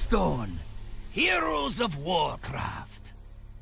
Hearthstone, Heroes of Warcraft.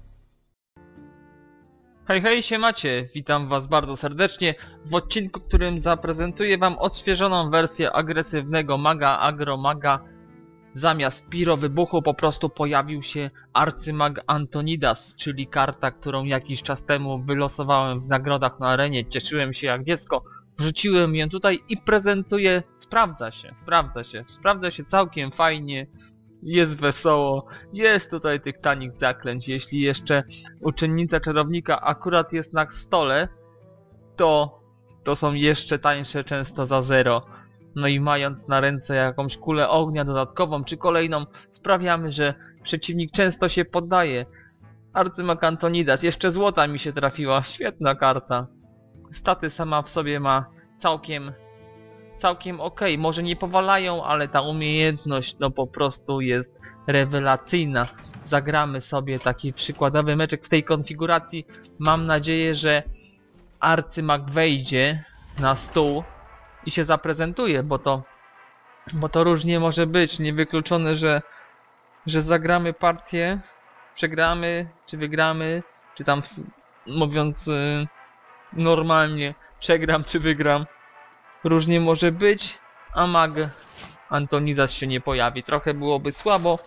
Hej, hej, siemacie! Witam was bardzo serdecznie w odcinku, w którym zaprezentuję wam odświeżoną wersję agresywnego maga, agromaga. Zamiast pirowybuchu po prostu pojawił się arcymag Antonidas, czyli karta, którą jakiś czas temu wylosowałem w nagrodach na arenie. Cieszyłem się jak dziecko, wrzuciłem ją tutaj i prezentuję. Sprawdza się całkiem fajnie. Jest wesoło, jest tutaj tych tanich zaklęć. Jeśli jeszcze uczennica czarownika akurat jest na stole, to są jeszcze tańsze, często za 0. No i mając na ręce jakąś kulę ognia dodatkową czy kolejną, sprawiamy, że przeciwnik często się poddaje. Arcymag Antonidas, jeszcze złota mi się trafiła, świetna karta. Staty sama w sobie ma całkiem okej. Może nie powalają, ale ta umiejętność no po prostu jest rewelacyjna. Zagramy sobie taki przykładowy meczek w tej konfiguracji. Mam nadzieję, że arcymag wejdzie na stół i się zaprezentuje, bo to różnie może być. Niewykluczone, że zagramy partię, przegramy, czy wygramy, czy tam mówiąc normalnie, przegram czy wygram. Różnie może być, a mag Antonidas się nie pojawi. Trochę byłoby słabo.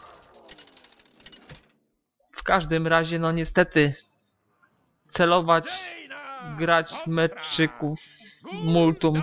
W każdym razie, no niestety, celować, grać meczyków multum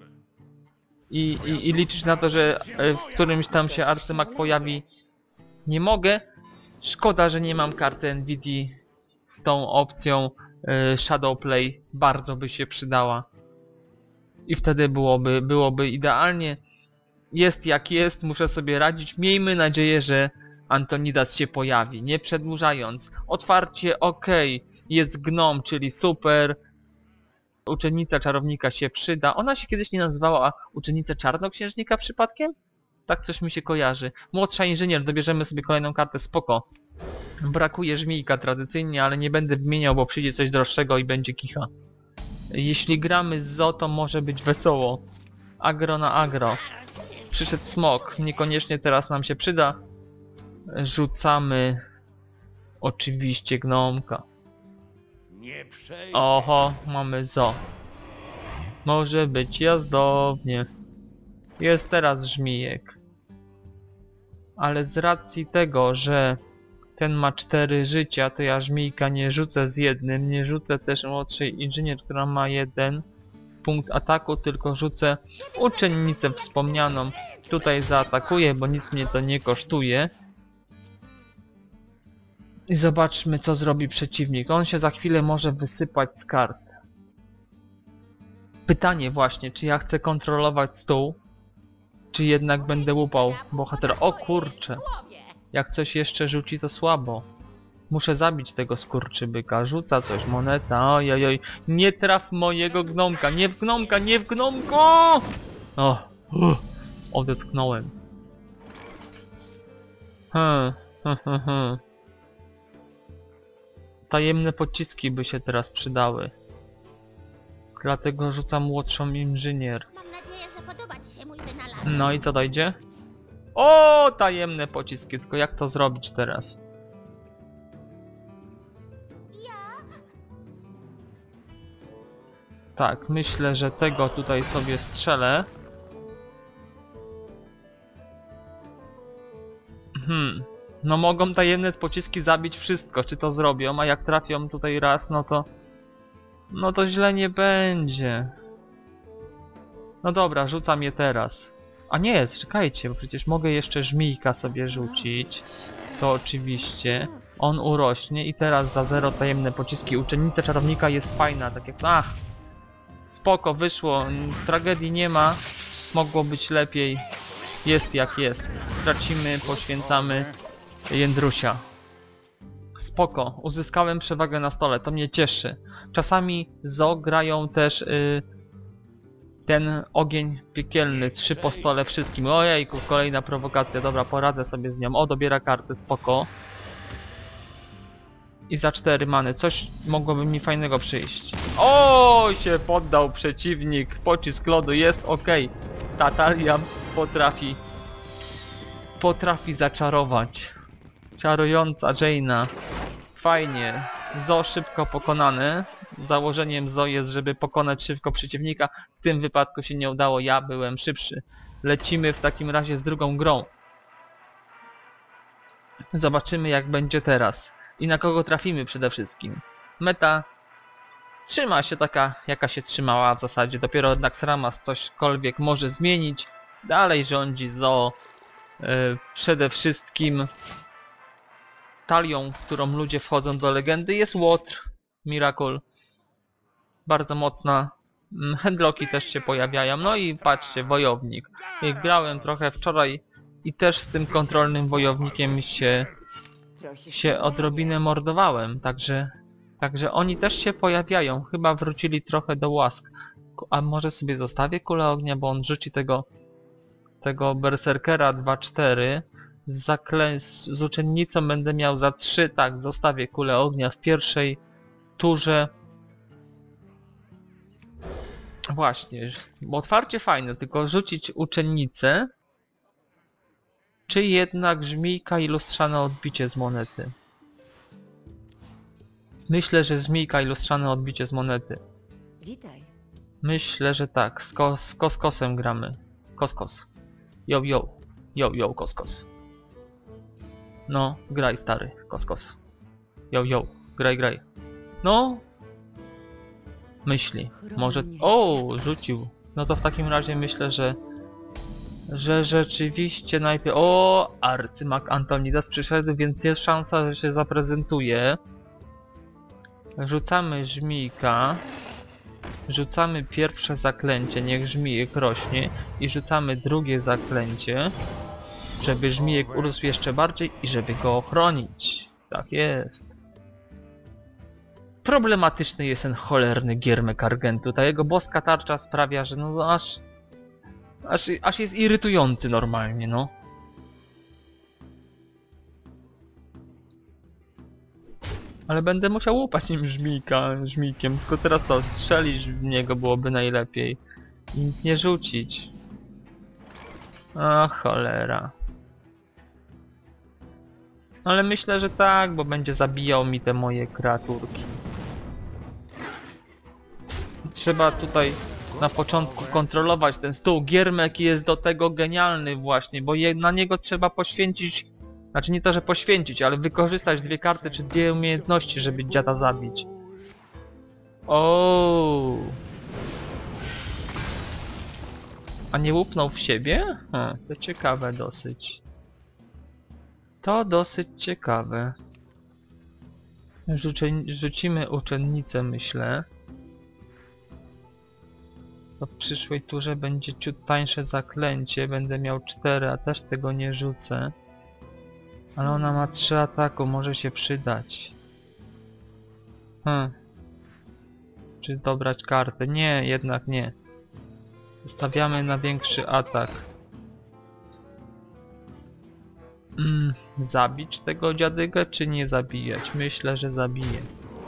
i liczyć na to, że w którymś tam się arcymag pojawi, nie mogę. Szkoda, że nie mam karty NVIDIA z tą opcją Shadowplay. Bardzo by się przydała. I wtedy byłoby idealnie. Jest jak jest, muszę sobie radzić. Miejmy nadzieję, że Antonidas się pojawi. Nie przedłużając. Otwarcie ok. Jest gnom, czyli super. Uczennica czarownika się przyda. Ona się kiedyś nie nazywała uczennicą czarnoksiężnika przypadkiem? Tak coś mi się kojarzy. Młodsza inżynier, dobierzemy sobie kolejną kartę, spoko. Brakuje żmijka tradycyjnie, ale nie będę wymieniał, bo przyjdzie coś droższego i będzie kicha. Jeśli gramy z Zo, to może być wesoło. Agro na agro. Przyszedł smok. Niekoniecznie teraz nam się przyda. Rzucamy oczywiście gnomka. Oho, mamy Zo. Może być jazdownie. Jest teraz żmijek. Ale z racji tego, że ten ma 4 życia, to ja żmijka nie rzucę z jednym, nie rzucę też młodszej inżynier, która ma 1 punkt ataku, tylko rzucę uczennicę wspomnianą. Tutaj zaatakuję, bo nic mnie to nie kosztuje. I zobaczmy, co zrobi przeciwnik. On się za chwilę może wysypać z kart. Pytanie właśnie, czy ja chcę kontrolować stół, czy jednak będę łupał bohatera. O kurczę! Jak coś jeszcze rzuci, to słabo. Muszę zabić tego skurczybyka. Rzuca coś, moneta, ojojoj. Nie traf mojego gnomka. Nie w gnomka, nie w gnomko! O, odetchnąłem. Tajemne pociski by się teraz przydały. Dlatego rzucam młodszą inżynier. Mam nadzieję, że podoba ci się mój wynalazek. No i co dojdzie? O, tajemne pociski, tylko jak to zrobić teraz? Tak, myślę, że tego tutaj sobie strzelę. No mogą tajemne pociski zabić wszystko, czy to zrobią, a jak trafią tutaj raz, no to źle nie będzie. No dobra, rzucam je teraz. A nie, czekajcie, bo przecież mogę jeszcze żmijka sobie rzucić. To oczywiście. On urośnie i teraz za 0 tajemne pociski. Uczennica czarownika jest fajna, tak jak... Ach! Spoko, wyszło. Tragedii nie ma. Mogło być lepiej. Jest jak jest. Tracimy, poświęcamy Jędrusia. Spoko, uzyskałem przewagę na stole, to mnie cieszy. Czasami Zo grają też... ten ogień piekielny, 3 po stole wszystkim. Ojejku, kolejna prowokacja, dobra, poradzę sobie z nią. O, dobiera kartę, spoko. I za 4 many, coś mogłoby mi fajnego przyjść. O, się poddał przeciwnik, pocisk lodu jest ok. Ta talia potrafi zaczarować. Czarująca Jaina. Fajnie. Zo szybko pokonane. Założeniem Zo jest, żeby pokonać szybko przeciwnika. W tym wypadku się nie udało, ja byłem szybszy. Lecimy w takim razie z drugą grą. Zobaczymy jak będzie teraz. I na kogo trafimy przede wszystkim. Meta trzyma się taka, jaka się trzymała w zasadzie. Dopiero jednak Sramas cośkolwiek może zmienić. Dalej rządzi Zo. Przede wszystkim talią, w którą ludzie wchodzą do legendy, jest Łotr. Miracle. Bardzo mocna. Handlocki też się pojawiają. No i patrzcie, wojownik. Grałem trochę wczoraj i też z tym kontrolnym wojownikiem się odrobinę mordowałem. Także oni też się pojawiają. Chyba wrócili trochę do łask. A może sobie zostawię kulę ognia, bo on rzuci tego berserkera 2-4. Z uczennicą będę miał za 3. Tak, zostawię kulę ognia w pierwszej turze. Właśnie, bo otwarcie fajne, tylko rzucić uczennicę, czy jednak żmijka i lustrzane odbicie z monety. Myślę, że żmijka i lustrzane odbicie z monety. Witaj. Myślę, że tak, z Koskosem gramy. Koskos. Yo, yo. Yo, yo, Koskos. No, graj stary, Koskos. Yo, yo, graj. No. Myśli. Może... O, rzucił. No to w takim razie myślę, że rzeczywiście najpierw... O, arcymag Antonidas przyszedł, więc jest szansa, że się zaprezentuje. Rzucamy żmijka. Rzucamy pierwsze zaklęcie, niech żmijek rośnie. I rzucamy drugie zaklęcie, żeby żmijek urósł jeszcze bardziej i żeby go ochronić. Tak jest. Problematyczny jest ten cholerny giermek Argentu. Ta jego boska tarcza sprawia, że no aż jest irytujący normalnie, no. Ale będę musiał łupać nim żmijkiem, tylko teraz to strzelić w niego byłoby najlepiej. I nic nie rzucić. A cholera. Ale myślę, że tak, bo będzie zabijał mi te moje kreaturki. Trzeba tutaj na początku kontrolować ten stół. Giermek jest do tego genialny właśnie, bo na niego trzeba poświęcić... Znaczy nie to, że poświęcić, ale wykorzystać 2 karty czy 2 umiejętności, żeby dziada zabić. O. A nie łupnął w siebie? To ciekawe dosyć. To dosyć ciekawe. Rzucimy uczennicę, myślę. To w przyszłej turze będzie ciut tańsze zaklęcie. Będę miał 4, a też tego nie rzucę. Ale ona ma 3 ataku, może się przydać. Czy dobrać kartę? Nie, jednak nie. Zostawiamy na większy atak. Zabić tego dziadygę, czy nie zabijać? Myślę, że zabiję.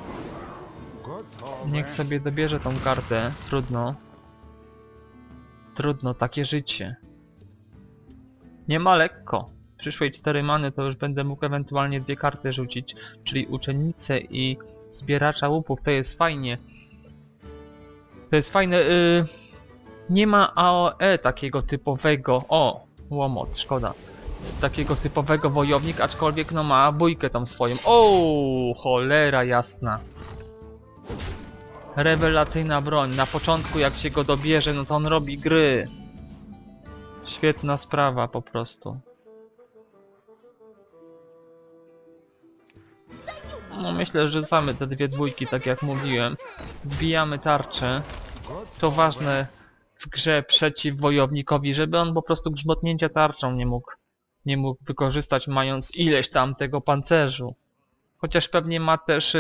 Niech sobie dobierze tą kartę. Trudno. Trudno, takie życie. Nie ma lekko. W przyszłej 4 many to już będę mógł ewentualnie 2 karty rzucić, czyli uczennicę i zbieracza łupów. To jest fajnie. To jest fajne. Nie ma AOE takiego typowego. O, łomot, szkoda. Takiego typowego wojownik, aczkolwiek no ma bójkę tam swoją. O, cholera jasna. Rewelacyjna broń. Na początku jak się go dobierze, no to on robi gry. Świetna sprawa po prostu. No myślę, że rzucamy te 2 dwójki, tak jak mówiłem. Zbijamy tarczę. To ważne w grze przeciw wojownikowi, żeby on po prostu grzmotnięcia tarczą nie mógł wykorzystać, mając ileś tam tego pancerzu. Chociaż pewnie ma też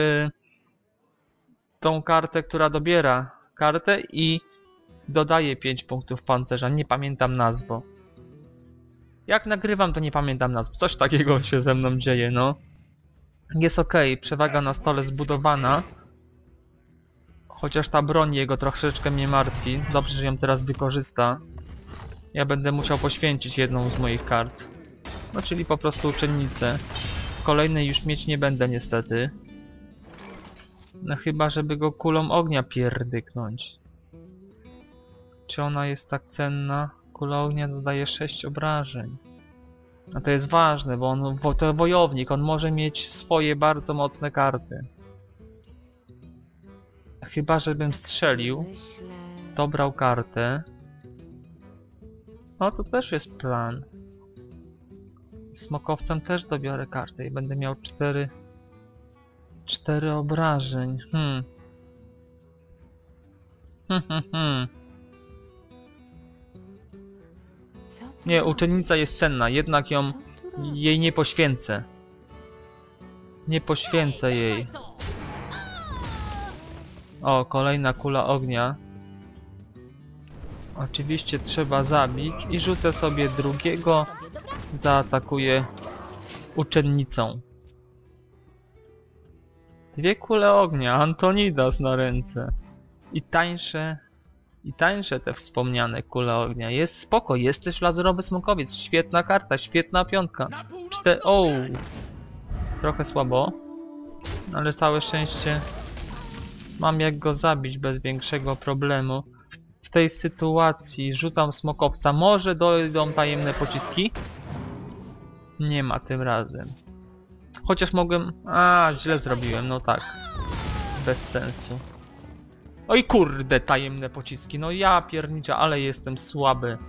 tą kartę, która dobiera kartę i dodaje 5 punktów pancerza. Nie pamiętam nazwy. Jak nagrywam, to nie pamiętam nazw. Coś takiego się ze mną dzieje, no. Jest ok, przewaga na stole zbudowana. Chociaż ta broń jego troszeczkę mnie martwi. Dobrze, że ją teraz wykorzysta. Ja będę musiał poświęcić jedną z moich kart. No czyli po prostu uczennicę. Kolejnej już mieć nie będę niestety. No chyba, żeby go kulą ognia pierdyknąć. Czy ona jest tak cenna? Kula ognia dodaje 6 obrażeń. A to jest ważne, bo on to wojownik, on może mieć swoje bardzo mocne karty. Chyba, żebym strzelił, dobrał kartę. No to też jest plan. Smokowcem też dobiorę kartę i będę miał 4 obrażeń. Nie, uczennica jest cenna, jednak jej nie poświęcę. Nie poświęcę jej. O, kolejna kula ognia. Oczywiście trzeba zabić i rzucę sobie drugiego. Zaatakuję uczennicą. 2 kule ognia, Antonidas na ręce. I tańsze te wspomniane kule ognia. Jest spoko, jest też laserowy smokowiec. Świetna karta, świetna piątka. Trochę słabo. Ale całe szczęście mam jak go zabić bez większego problemu. W tej sytuacji rzucam smokowca. Może dojdą tajemne pociski? Nie ma tym razem. Chociaż mogłem... źle zrobiłem, no tak. Bez sensu. Oj kurde, tajemne pociski. No ja pierniczę, ale jestem słaby.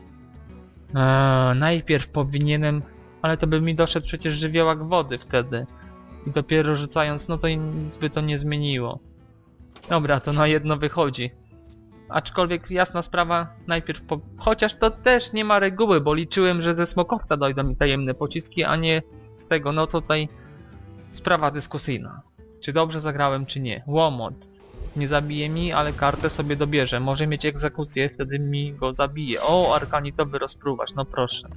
Najpierw powinienem... Ale to by mi doszedł przecież żywiołak wody wtedy. I dopiero rzucając, no to nic by to nie zmieniło. Dobra, to na jedno wychodzi. Aczkolwiek jasna sprawa, najpierw chociaż to też nie ma reguły, bo liczyłem, że ze smokowca dojdą mi tajemne pociski, a nie z tego. No tutaj sprawa dyskusyjna. Czy dobrze zagrałem, czy nie. Łomot. Nie zabije mi, ale kartę sobie dobierze. Może mieć egzekucję, wtedy mi go zabije. O, arkanitowy rozpruwacz, no proszę.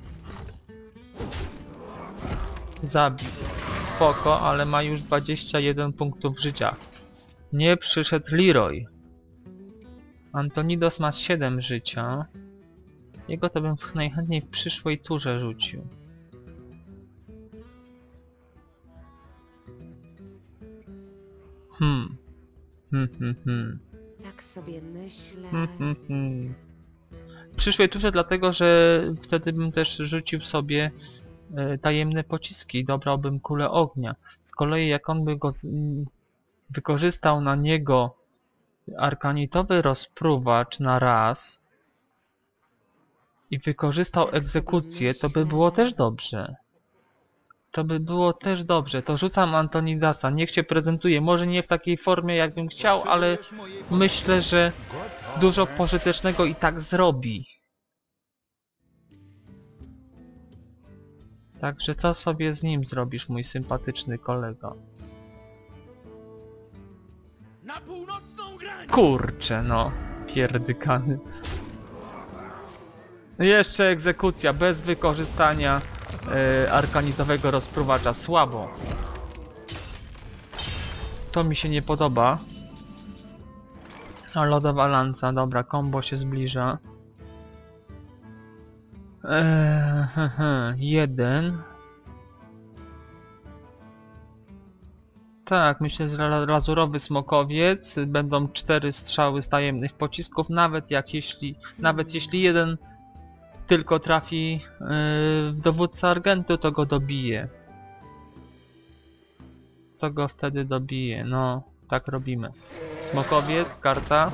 Zabił. Spoko, ale ma już 21 punktów życia. Nie przyszedł Leroy. Antonidos ma 7 życia. Jego to bym najchętniej w przyszłej turze rzucił. Tak sobie myślę. W przyszłej turze dlatego, że wtedy bym też rzucił sobie tajemne pociski i dobrałbym kulę ognia. Z kolei jak on by go wykorzystał na niego arkanitowy rozpruwacz na raz i wykorzystał egzekucję, to by było też dobrze. To by było też dobrze. To rzucam Antonidasa. Niech się prezentuje. Może nie w takiej formie, jakbym chciał, ale myślę, że dużo pożytecznego i tak zrobi. Także co sobie z nim zrobisz, mój sympatyczny kolego? Na północną granicę! Kurczę, no. Pierdykany. Jeszcze egzekucja bez wykorzystania arkanitowego rozpruwacza. Słabo. To mi się nie podoba. A lodowa lanca. Dobra, combo się zbliża. 1. Tak, myślę, że lazurowy smokowiec. Będą 4 strzały z tajemnych pocisków. Nawet jeśli jeden tylko trafi w dowódcę Argentu, to go dobije. To go wtedy dobije. No, tak robimy. Smokowiec, karta.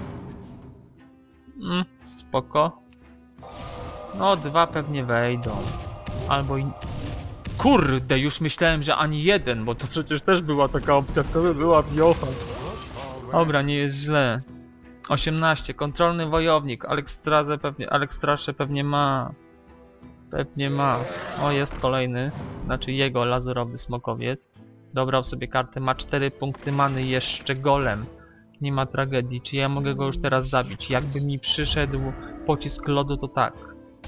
Spoko. No, 2 pewnie wejdą. Albo i... Kurde, już myślałem, że ani jeden, bo to przecież też była taka opcja, to by była wiocha. Dobra, nie jest źle. 18, kontrolny wojownik, Alekstrasze pewnie ma. Pewnie ma. O, jest kolejny. Znaczy jego lazurowy smokowiec. Dobrał sobie kartę, ma 4 punkty many, jeszcze golem. Nie ma tragedii, czy ja mogę go już teraz zabić? Jakby mi przyszedł pocisk lodu, to tak.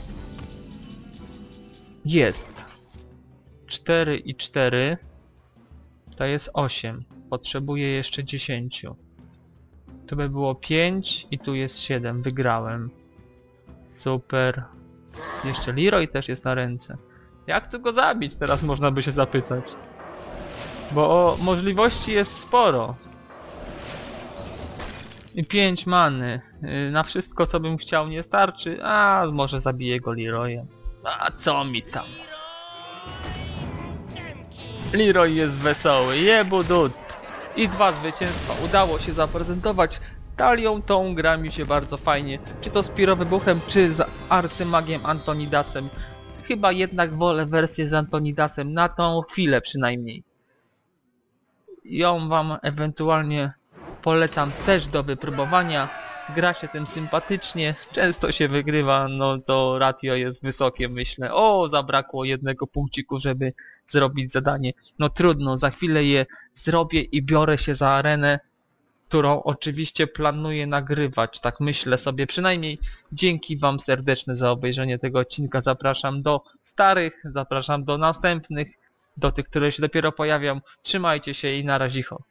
Jest. 4 i 4 to jest 8. Potrzebuję jeszcze 10. Tu by było 5 i tu jest 7. Wygrałem. Super. Jeszcze Leroy też jest na ręce. Jak tu go zabić, teraz można by się zapytać. Bo możliwości jest sporo. I 5 many. Na wszystko co bym chciał nie starczy. A może zabiję go Leroyem. A co mi tam? Leroy jest wesoły. Jebudut. I 2 zwycięstwa. Udało się zaprezentować. Talią tą gra mi się bardzo fajnie. Czy to z pirowybuchem, czy z arcymagiem Antonidasem. Chyba jednak wolę wersję z Antonidasem. Na tą chwilę przynajmniej. Ją wam ewentualnie polecam też do wypróbowania. Gra się tym sympatycznie, często się wygrywa, no to ratio jest wysokie, myślę. O, zabrakło jednego punkciku, żeby zrobić zadanie. No trudno, za chwilę je zrobię i biorę się za arenę, którą oczywiście planuję nagrywać. Tak myślę sobie, przynajmniej dzięki wam serdeczne za obejrzenie tego odcinka. Zapraszam do starych, zapraszam do następnych, do tych, które się dopiero pojawią. Trzymajcie się i na razicho.